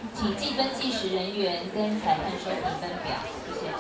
请计分计时人员跟裁判收评分表，谢谢。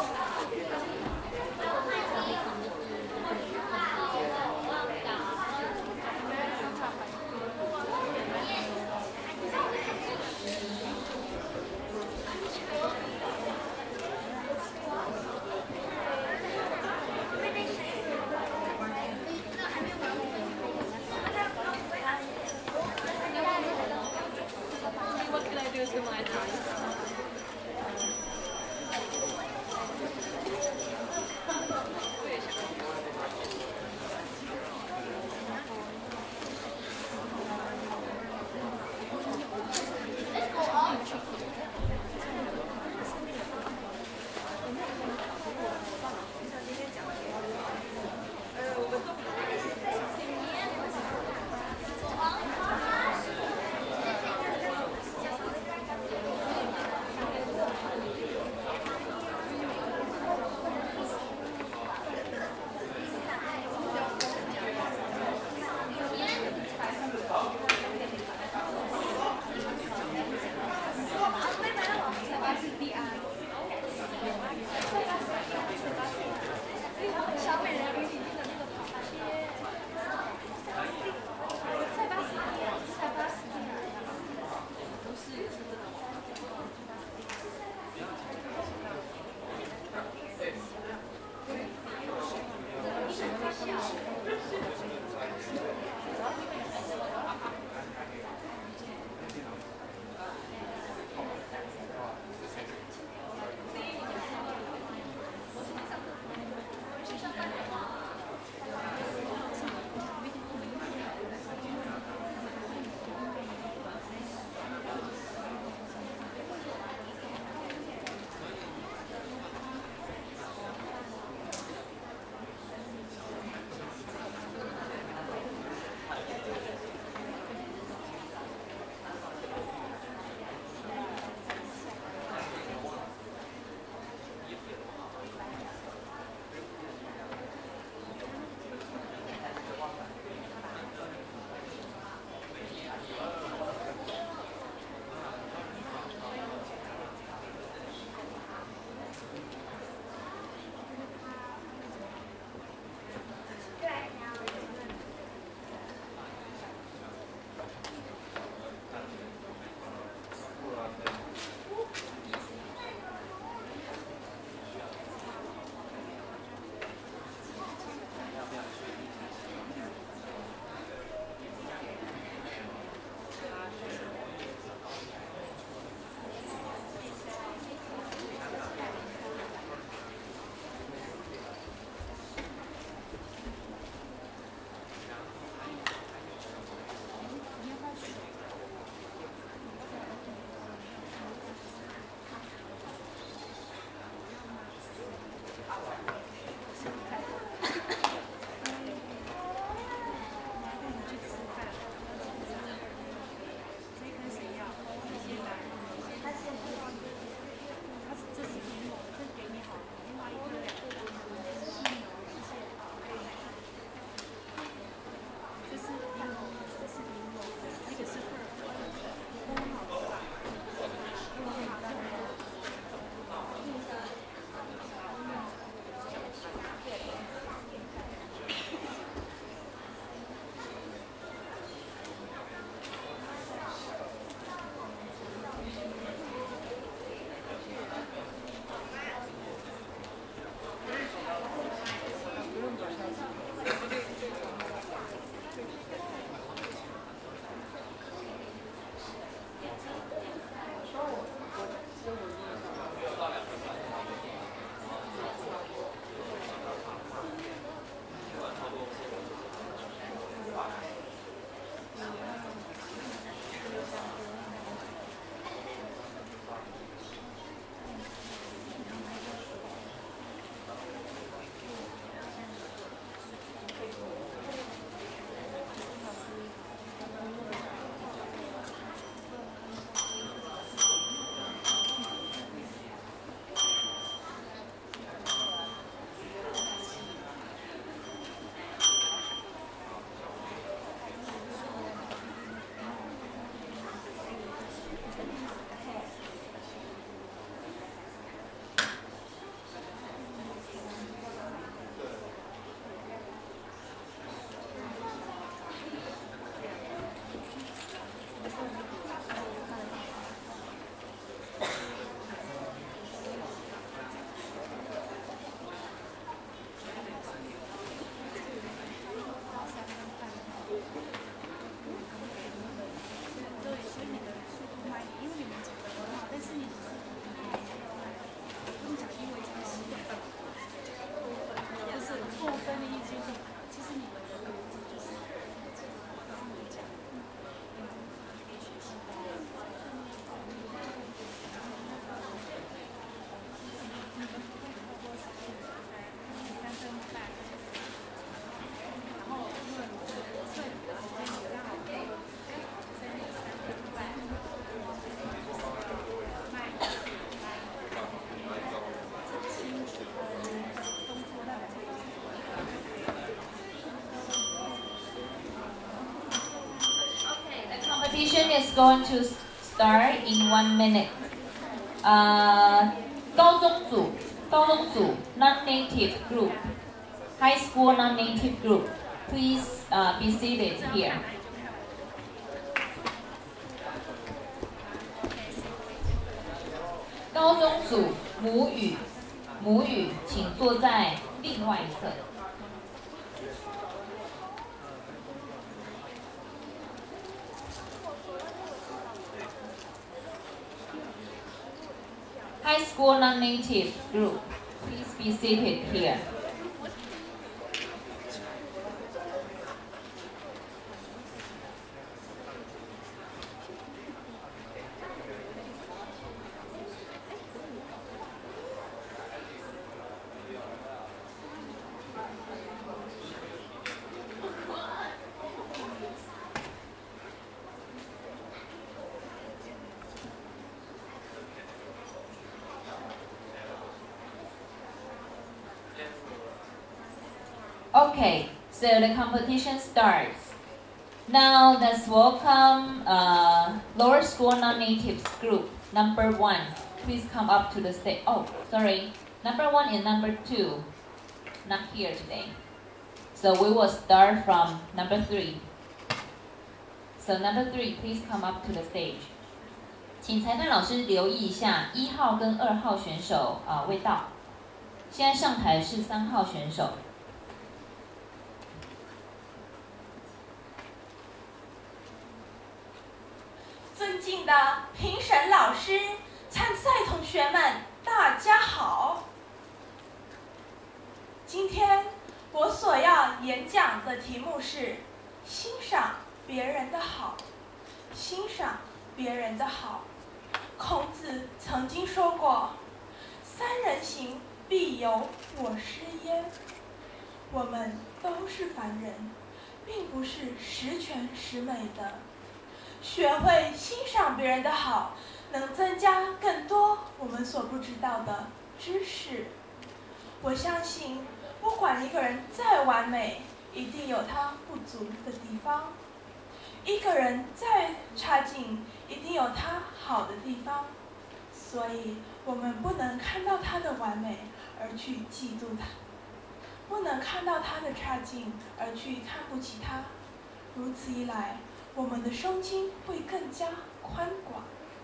competition is going to start in 1 minute. 高中组 non-native group, high school non-native group, please be seated here. 高中组母语，请坐在另外一侧。High school non-native group, please be seated here. Okay, so the competition starts. Now let's welcome lower school non-natives group, number 1. Please come up to the stage. Oh, sorry. Number 1 and number 2, not here today. So we will start from number 3. So number 3, please come up to the stage. 请裁判老师留意一下1号跟2号选手未到。现在上台是3号选手。 尊敬的评审老师、参赛同学们，大家好。今天我所要演讲的题目是欣赏别人的好。欣赏别人的好。孔子曾经说过：“三人行，必有我师焉。”我们都是凡人，并不是十全十美的。学会欣赏别人的好，能增加更多我们所不知道的知识。我相信，不管一个人再完美，一定有他不足的地方；一个人再差劲，一定有他好的地方。所以，我们不能看到他的完美而去嫉妒他，不能看到他的差劲而去看不起他。如此一来，我们的胸襟会更加宽广。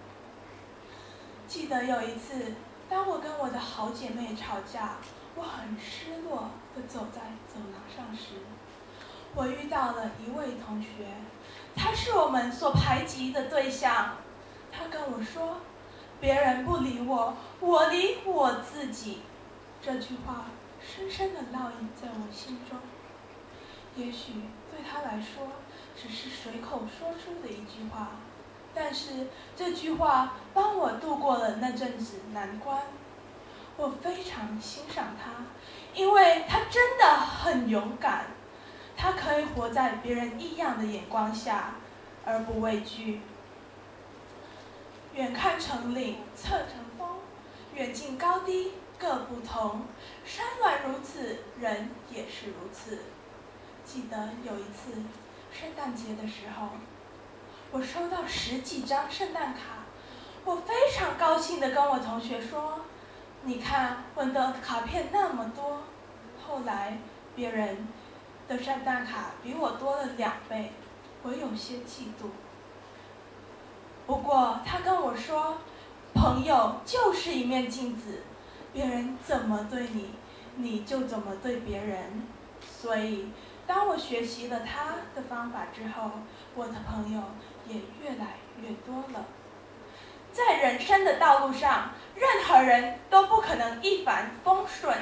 记得有一次，当我跟我的好姐妹吵架，我很失落地走在走廊上时，我遇到了一位同学，他是我们所排挤的对象。他跟我说：“别人不理我，我理我自己。”这句话深深地烙印在我心中。也许对他来说，只是随口说出的一句话，但是这句话帮我度过了那阵子难关。我非常欣赏他，因为他真的很勇敢，他可以活在别人异样的眼光下，而不畏惧。远看成岭侧成峰，远近高低各不同。山峦如此，人也是如此。记得有一次圣诞节的时候，我收到10几张圣诞卡，我非常高兴地跟我同学说：“你看，我的卡片那么多。”后来别人的圣诞卡比我多了2倍，我有些嫉妒。不过他跟我说，朋友就是一面镜子，别人怎么对你，你就怎么对别人。所以当我学习了他的方法之后，我的朋友也越来越多了。在人生的道路上，任何人都不可能一帆风顺。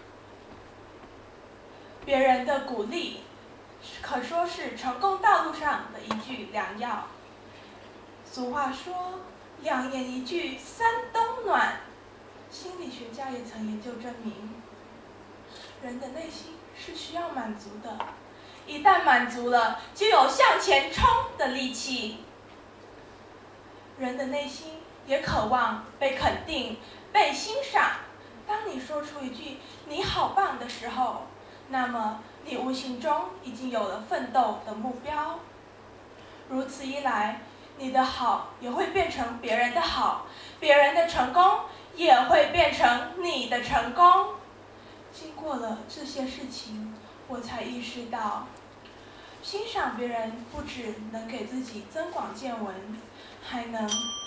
别人的鼓励，可说是成功道路上的一句良药。俗话说：“2言1句3冬暖。”心理学家也曾研究证明，人的内心是需要满足的，一旦满足了，就有向前冲的力气。人的内心也渴望被肯定、被欣赏。当你说出一句“你好棒”的时候，那么你无形中已经有了奋斗的目标。如此一来， 你的好也会变成别人的好，别人的成功也会变成你的成功。经过了这些事情，我才意识到，欣赏别人不只能给自己增广见闻，还能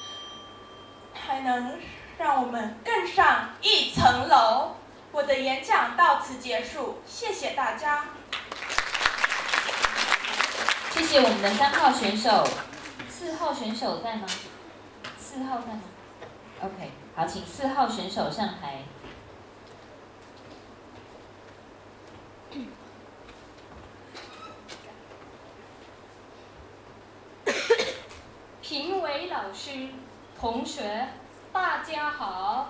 让我们更上一层楼。我的演讲到此结束，谢谢大家。 谢谢我们的3号选手，4号选手在吗？4号在吗 ？OK， 好，请4号选手上台。 评委老师、同学，大家好。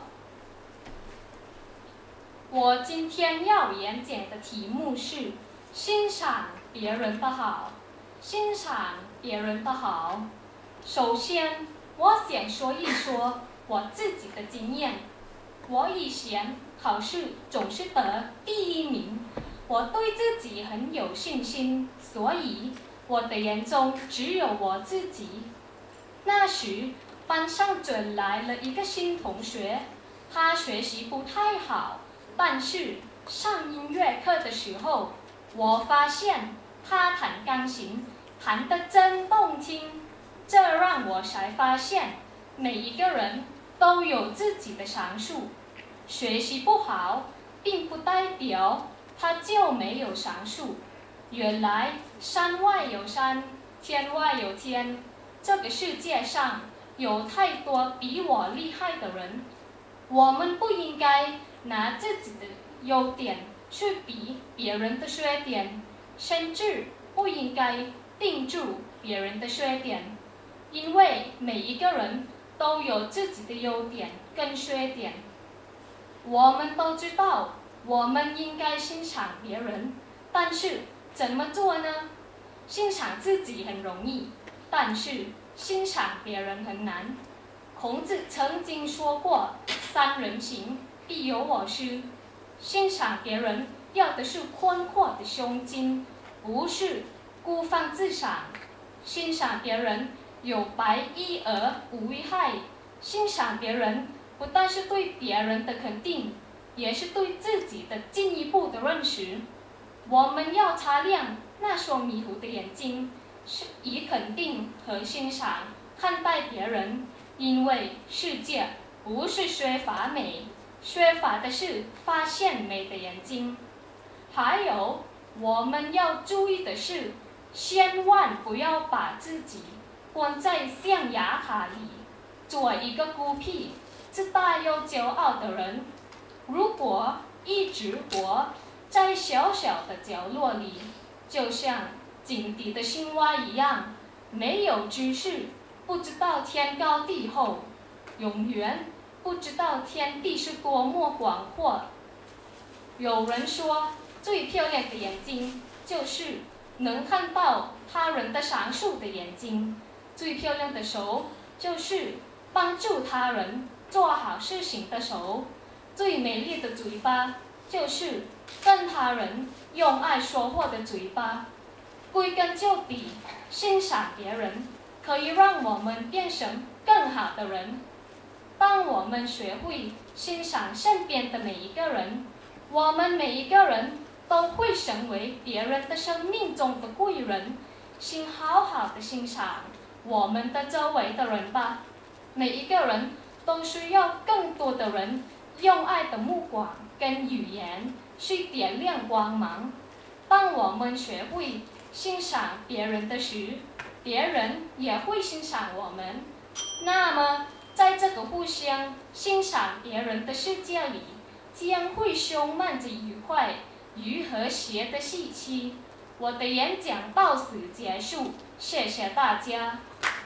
我今天要演讲的题目是欣赏别人的好。欣赏别人的好。首先，我想说一说我自己的经验。我以前考试总是得第1名，我对自己很有信心，所以我的眼中只有我自己。那时，班上转来了一个新同学，他学习不太好，但是上音乐课的时候，我发现他弹钢琴弹得真动听，这让我才发现每一个人都有自己的长处。学习不好，并不代表他就没有长处。原来山外有山，天外有天。这个世界上有太多比我厉害的人，我们不应该拿自己的优点去比别人的缺点，甚至不应该盯住别人的缺点，因为每一个人都有自己的优点跟缺点。我们都知道我们应该欣赏别人，但是怎么做呢？欣赏自己很容易，但是欣赏别人很难。孔子曾经说过：“3人行，必有我师。”欣赏别人要的是宽阔的胸襟，不是孤芳自赏。欣赏别人有白衣而无一害。欣赏别人不但是对别人的肯定，也是对自己的进一步的认识。我们要擦亮那双迷糊的眼睛，是以肯定和欣赏看待别人，因为世界不是缺乏美，缺乏的是发现美的眼睛。还有，我们要注意的是，千万不要把自己关在象牙塔里，做一个孤僻、自大又骄傲的人。如果一直活在小小的角落里，就像井底的青蛙一样，没有知识，不知道天高地厚，永远不知道天地是多么广阔。有人说，最漂亮的眼睛就是能看到他人的长处的眼睛，最漂亮的手就是帮助他人做好事情的手，最美丽的嘴巴就是跟他人用爱说话的嘴巴。归根究底，欣赏别人可以让我们变成更好的人。当我们学会欣赏身边的每一个人，我们每一个人都会成为别人的生命中的贵人。请好好的欣赏我们的周围的人吧。每一个人都需要更多的人用爱的目光跟语言去点亮光芒。当我们学会欣赏别人的时，别人也会欣赏我们。那么，在这个互相欣赏别人的世界里，将会充满着愉快与和谐的气息。我的演讲到此结束，谢谢大家。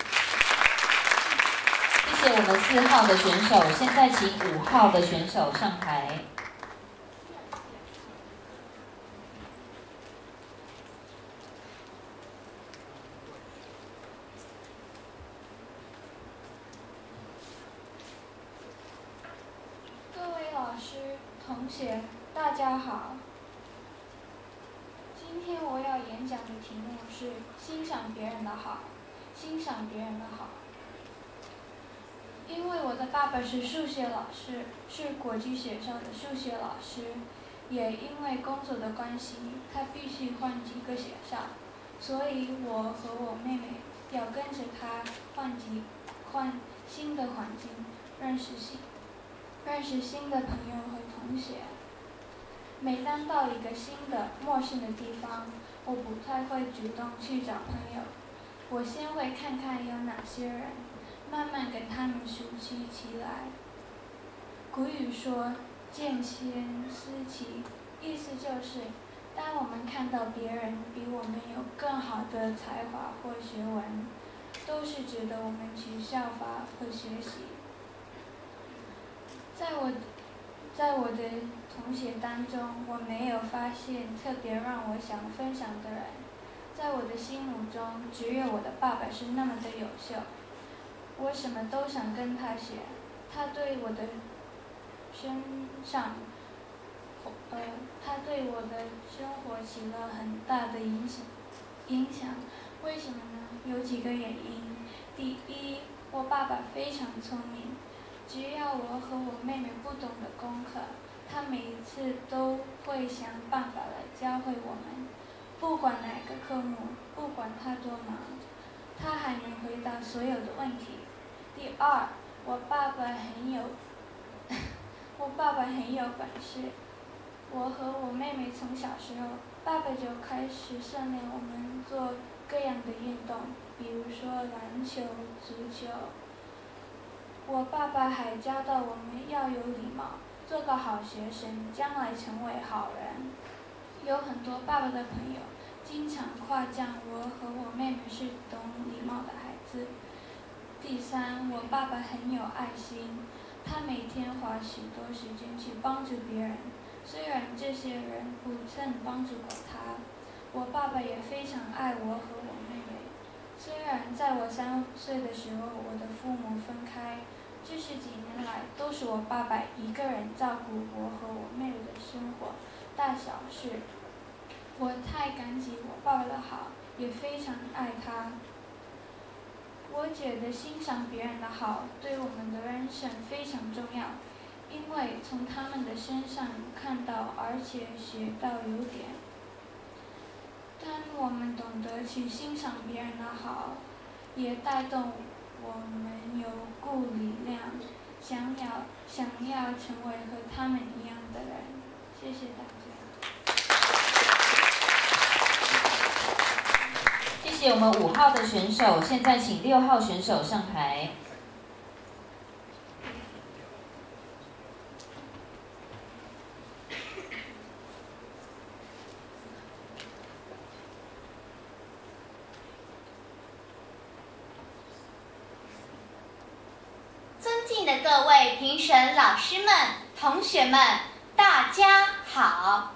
谢谢我们4号的选手，现在请5号的选手上台。 各位老师、同学，大家好。今天我要演讲的题目是欣赏别人的好。 欣赏别人的好。因为我的爸爸是数学老师，是国际学校的数学老师，也因为工作的关系，他必须换几个学校，所以我和我妹妹要跟着他换新的环境，认识新的朋友和同学。每当到一个新的陌生的地方，我不太会主动去找朋友，我先会看看有哪些人，慢慢跟他们熟悉起来。古语说见贤思齐，意思就是当我们看到别人比我们有更好的才华或学问，都是值得我们去效法和学习。在我的同学当中，我没有发现特别让我想分享的人。在我的心目中，只有我的爸爸是那么的优秀，我什么都想跟他学。他对我的生活起了很大的影响。为什么呢？有几个原因。第一，我爸爸非常聪明，只要我和我妹妹不懂的功课，他每一次都会想办法来教会我们，不管哪个科目，不管他多忙，他还能回答所有的问题。第二，我爸爸很有本事。我和我妹妹从小时候，爸爸就开始训练我们做各样的运动，比如说篮球、足球。我爸爸还教导我们要有礼貌，做个好学生，将来成为好人。有很多爸爸的朋友经常夸奖我和我妹妹是懂礼貌的孩子。第三，我爸爸很有爱心，他每天花许多时间去帮助别人，虽然这些人不曾帮助过他。我爸爸也非常爱我和我妹妹，虽然在我3岁的时候，我的父母分开，这10几年来都是我爸爸一个人照顾我和我妹妹的生活大小事。我太感激我爸爸的好，也非常爱他。我觉得欣赏别人的好对我们的人生非常重要，因为从他们的身上看到而且学到优点。当我们懂得去欣赏别人的好，也带动我们有股力量，想要成为和他们一样的人。谢谢大家。 谢谢我们5号的选手，现在请6号选手上台。 尊敬的各位评审老师们、同学们，大家好。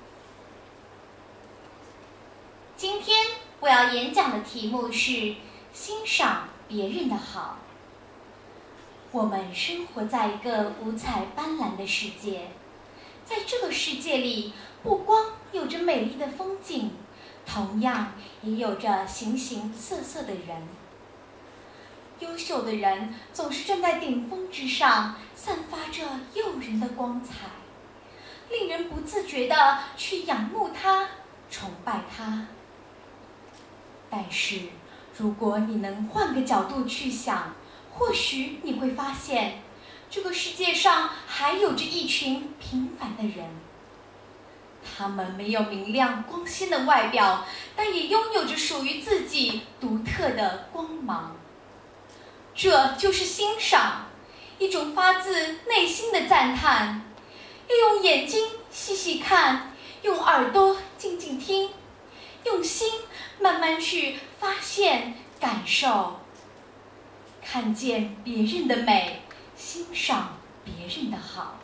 今天我要演讲的题目是欣赏别人的好。我们生活在一个五彩斑斓的世界，在这个世界里，不光有着美丽的风景，同样也有着形形色色的人。优秀的人总是站在顶峰之上，散发着诱人的光彩，令人不自觉地去仰慕他、崇拜他。但是，如果你能换个角度去想，或许你会发现，这个世界上还有着一群平凡的人。他们没有明亮光鲜的外表，但也拥有着属于自己独特的光芒。这就是欣赏，一种发自内心的赞叹。要用眼睛细细看，用耳朵静静听，用心慢慢去发现、感受，看见别人的美，欣赏别人的好。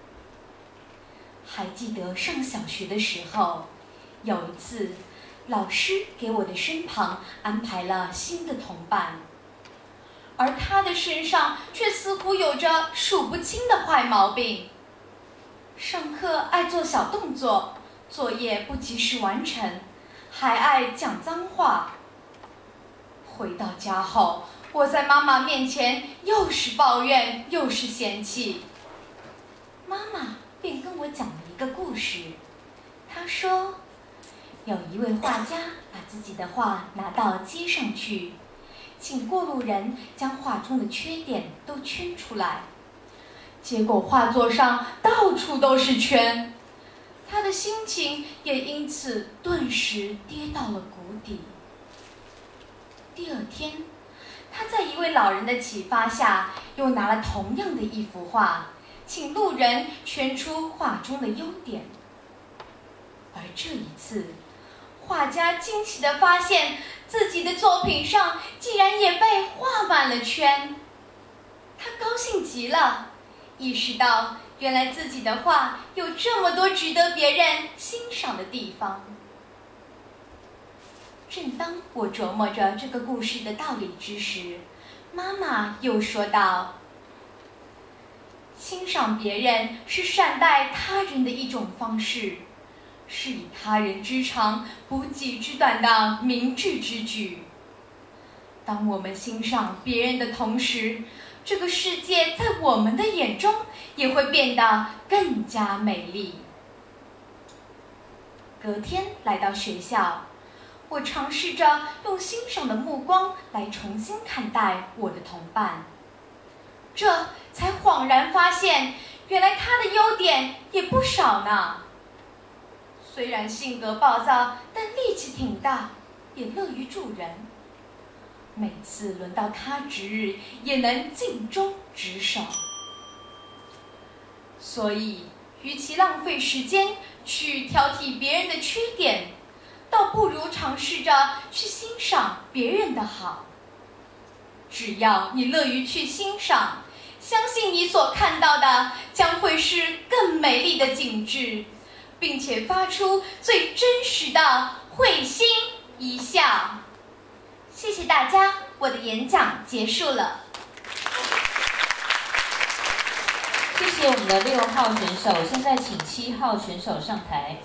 还记得上小学的时候，有一次，老师给我的身旁安排了新的同伴。而他的身上却似乎有着数不清的坏毛病。上课爱做小动作，作业不及时完成，还爱讲脏话。 回到家后，我在妈妈面前又是抱怨又是嫌弃。妈妈便跟我讲了一个故事。她说，有一位画家把自己的画拿到街上去，请过路人将画中的缺点都圈出来，结果画作上到处都是圈，他的心情也因此顿时跌到了谷底。第二天，他在一位老人的启发下，又拿了同样的一幅画，请路人圈出画中的优点。而这一次，画家惊奇地发现自己的作品上竟然也被画满了圈。他高兴极了，意识到原来自己的画有这么多值得别人欣赏的地方。正当我琢磨着这个故事的道理之时，妈妈又说道：欣赏别人是善待他人的一种方式，是以他人之长补己之短的明智之举。当我们欣赏别人的同时，这个世界在我们的眼中也会变得更加美丽。隔天来到学校，我尝试着用欣赏的目光来重新看待我的同伴，这才恍然发现，原来他的优点也不少呢。虽然性格暴躁，但力气挺大，也乐于助人。每次轮到他值日，也能尽忠职守。所以，与其浪费时间去挑剔别人的缺点，倒不如尝试着去欣赏别人的好。只要你乐于去欣赏，相信你所看到的将会是更美丽的景致，并且发出最真实的会心一笑。谢谢大家，我的演讲结束了。 谢谢我们的6号选手，现在请7号选手上台。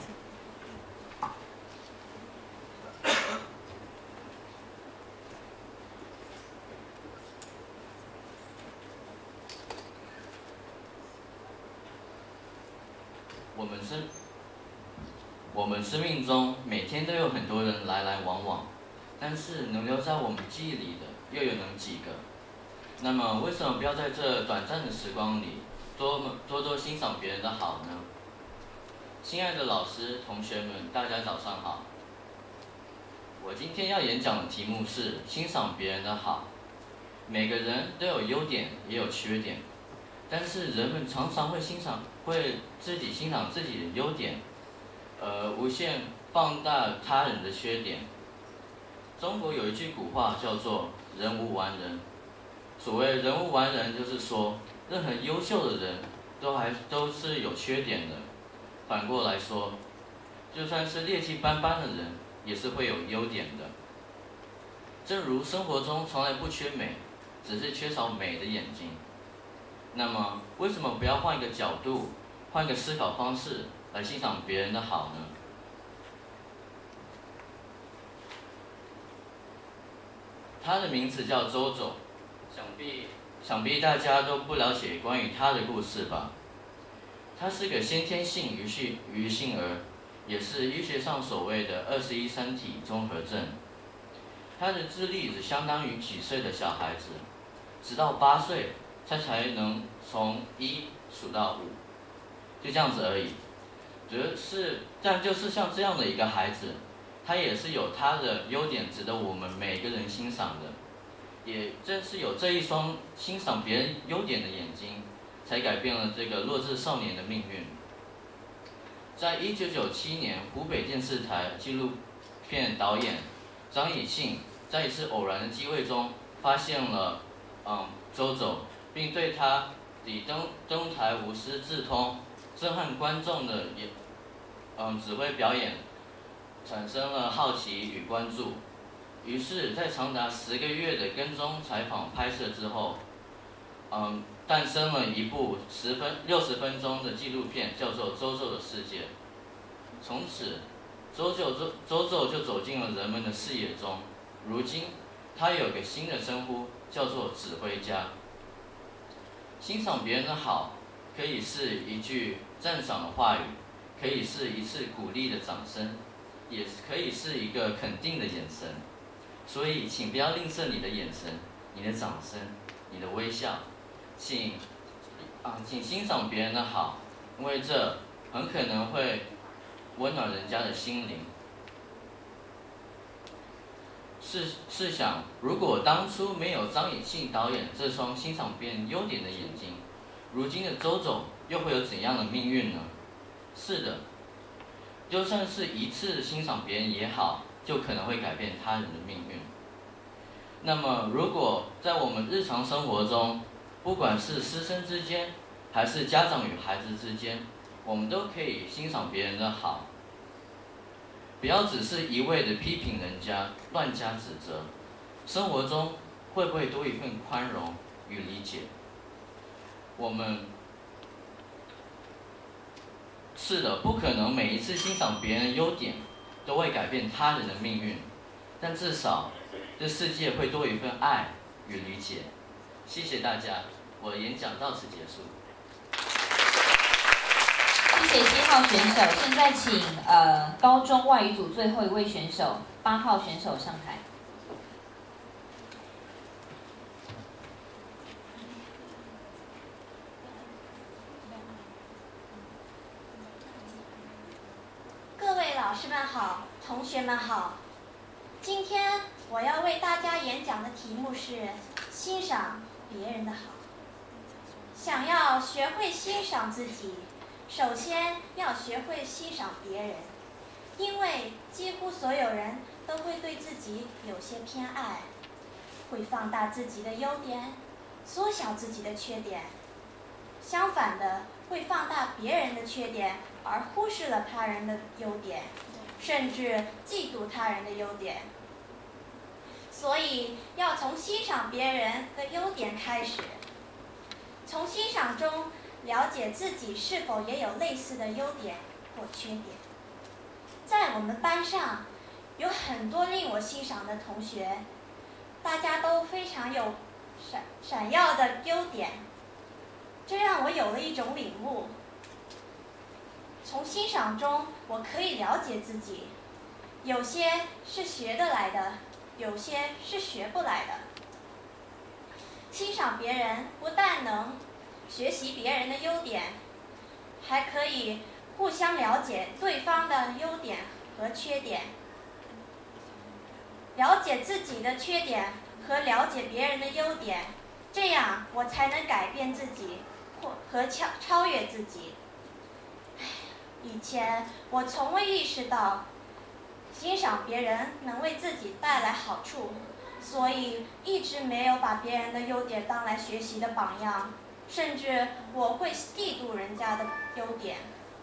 我们生命中每天都有很多人来来往往，但是能留在我们记忆里的又有能几个？那么为什么不要在这短暂的时光里多多欣赏别人的好呢？亲爱的老师、同学们，大家早上好。我今天要演讲的题目是欣赏别人的好。每个人都有优点，也有缺点，但是人们常常会自己欣赏自己的优点，无限放大他人的缺点。中国有一句古话叫做“人无完人”。所谓“人无完人”，就是说任何优秀的人都是有缺点的。反过来说，就算是劣迹斑斑的人，也是会有优点的。正如生活中从来不缺美，只是缺少美的眼睛。那么，为什么不要换一个角度，换一个思考方式来欣赏别人的好呢？他的名字叫周周，想必大家都不了解关于他的故事吧？他是个先天性愚性儿，也是医学上所谓的21身体综合症。他的智力只相当于几岁的小孩子，直到8岁才能从1数到5，就这样子而已。但就是像这样的一个孩子，他也是有他的优点，值得我们每个人欣赏的。也正是有这一双欣赏别人优点的眼睛，才改变了这个弱智少年的命运。在1997年，湖北电视台纪录片导演张以庆在一次偶然的机会中发现了周周，并对他以登台无师自通、震撼观众的指挥表演产生了好奇与关注。于是，在长达10个月的跟踪采访拍摄之后，诞生了一部60分钟的纪录片，叫做《周周的世界》。从此，周周就走进了人们的视野中。如今， 他有个新的称呼，叫做指挥家。欣赏别人的好，可以是一句赞赏的话语，可以是一次鼓励的掌声，也可以是一个肯定的眼神。所以，请不要吝啬你的眼神、你的掌声、你的微笑，请欣赏别人的好，因为这很可能会温暖人家的心灵。试想，如果当初没有张艺兴导演这双欣赏别人优点的眼睛，如今的周总又会有怎样的命运呢？是的，就算是一次欣赏别人也好，就可能会改变他人的命运。那么，如果在我们日常生活中，不管是师生之间，还是家长与孩子之间，我们都可以欣赏别人的好，不要只是一味的批评人家，乱加指责。生活中会不会多一份宽容与理解？我们是的，不可能每一次欣赏别人的优点都会改变他人的命运，但至少这世界会多一份爱与理解。谢谢大家，我的演讲到此结束。 谢谢7号选手，现在请高中外语组最后一位选手8号选手上台。 各位老师们好，同学们好。今天我要为大家演讲的题目是欣赏别人的好。想要学会欣赏自己，首先要学会欣赏别人，因为几乎所有人都会对自己有些偏爱，会放大自己的优点，缩小自己的缺点。相反的，会放大别人的缺点，而忽视了他人的优点，甚至嫉妒他人的优点。所以，要从欣赏别人的优点开始，从欣赏中了解自己是否也有类似的优点或缺点。在我们班上，有很多令我欣赏的同学，大家都非常有闪耀的优点，这让我有了一种领悟。从欣赏中，我可以了解自己，有些是学得来的，有些是学不来的。欣赏别人不但能学习别人的优点，还可以互相了解对方的优点和缺点，了解自己的缺点和了解别人的优点，这样我才能改变自己和超越自己。以前我从未意识到欣赏别人能为自己带来好处，所以一直没有把别人的优点当来学习的榜样，甚至我会嫉妒人家的优点。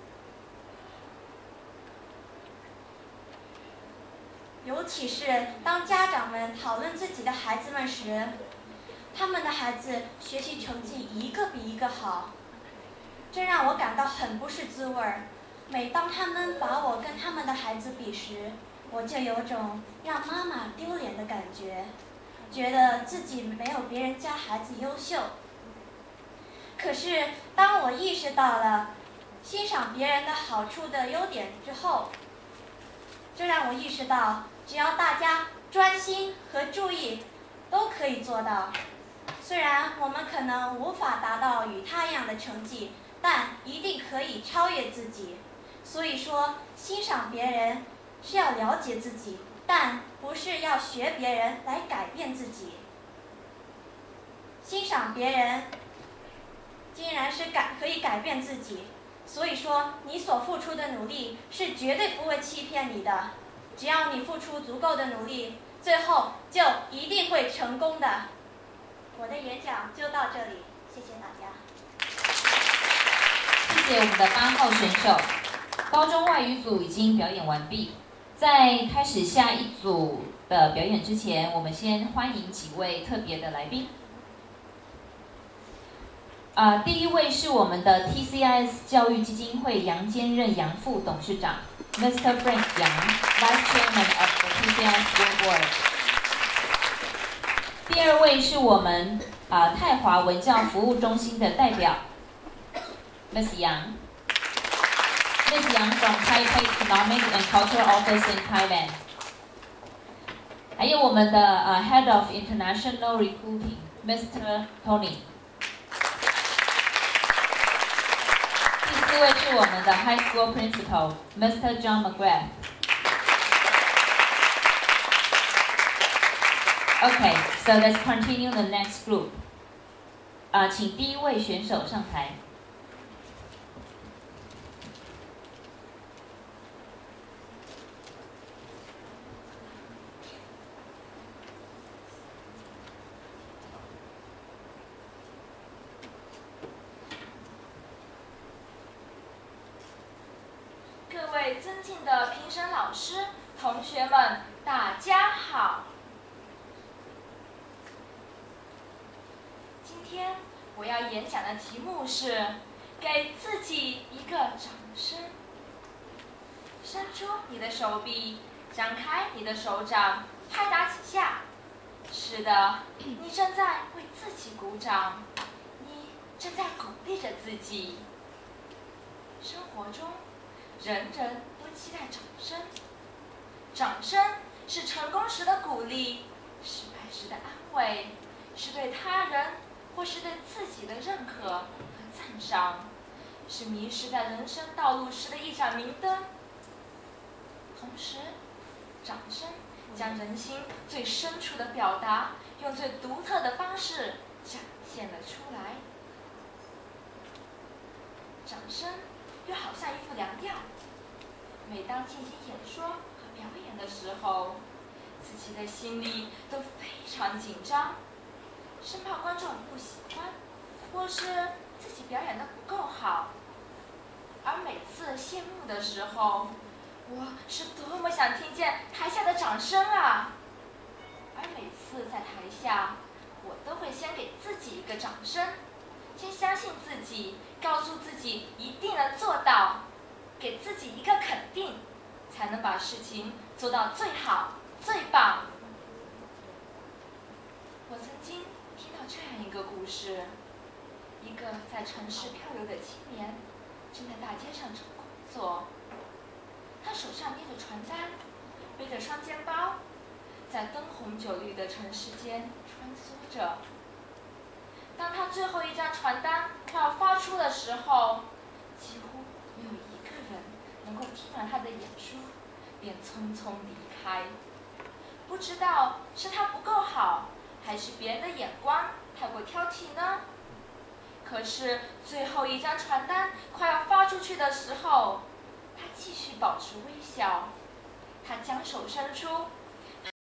尤其是当家长们讨论自己的孩子们时，他们的孩子学习成绩一个比一个好，这让我感到很不是滋味儿。每当他们把我跟他们的孩子比时，我就有种让妈妈丢脸的感觉，觉得自己没有别人家孩子优秀。可是当我意识到了欣赏别人的好处的优点之后，这让我意识到，只要大家专心和注意，都可以做到。虽然我们可能无法达到与他一样的成绩，但一定可以超越自己。所以说，欣赏别人是要了解自己，但不是要学别人来改变自己。欣赏别人竟然是可以改变自己，所以说你所付出的努力是绝对不会欺骗你的。只要你付出足够的努力，最后就一定会成功的。我的演讲就到这里，谢谢大家。 谢谢我们的8号选手。高中外语组已经表演完毕，在开始下一组的表演之前，我们先欢迎几位特别的来宾。第一位是我们的 TCIS 教育基金会杨坚任杨副董事长 ，Mr. Frank Yang，Vice Chairman of the TCIS World Board。 第二位是我们泰华文教服务中心的代表 Miss Yang。Miss Yang from Taipei Economic and Cultural Office in Thailand。还有我们的Head of International Recruiting Mr. Tony。第四位是我们的 High School Principal Mr. John McGrath。Okay, so let's continue the next group. 请第一位选手上台。 各位尊敬的评审老师、同学们，大家好。今天我要演讲的题目是给自己一个掌声。伸出你的手臂，张开你的手掌，拍打几下。是的，你正在为自己鼓掌，你正在鼓励着自己。生活中，人人都期待掌声。掌声是成功时的鼓励，失败时的安慰，是对他人或是对自己的认可和赞赏，是迷失在人生道路时的一盏明灯。同时，掌声将人心最深处的表达，用最独特的方式展现了出来。掌声又好像一副良药，每当进行演说和表演的时候，自己的心里都非常紧张，生怕观众不喜欢，或是自己表演得不够好。而每次谢幕的时候，我是多么想听见台下的掌声啊！而每次在台下，我都会先给自己一个掌声，先相信自己，告诉自己一定能做到，给自己一个肯定，才能把事情做到最好、最棒。我曾经听到这样一个故事：一个在城市漂流的青年，正在大街上找工作。他手上捏着传单，背着双肩包，在灯红酒绿的城市间穿梭着。当他最后一张传单快要发出的时候，几乎没有一个人能够听完他的演说，便匆匆离开。不知道是他不够好，还是别人的眼光太过挑剔呢？可是最后一张传单快要发出去的时候，他继续保持微笑，他将手伸出，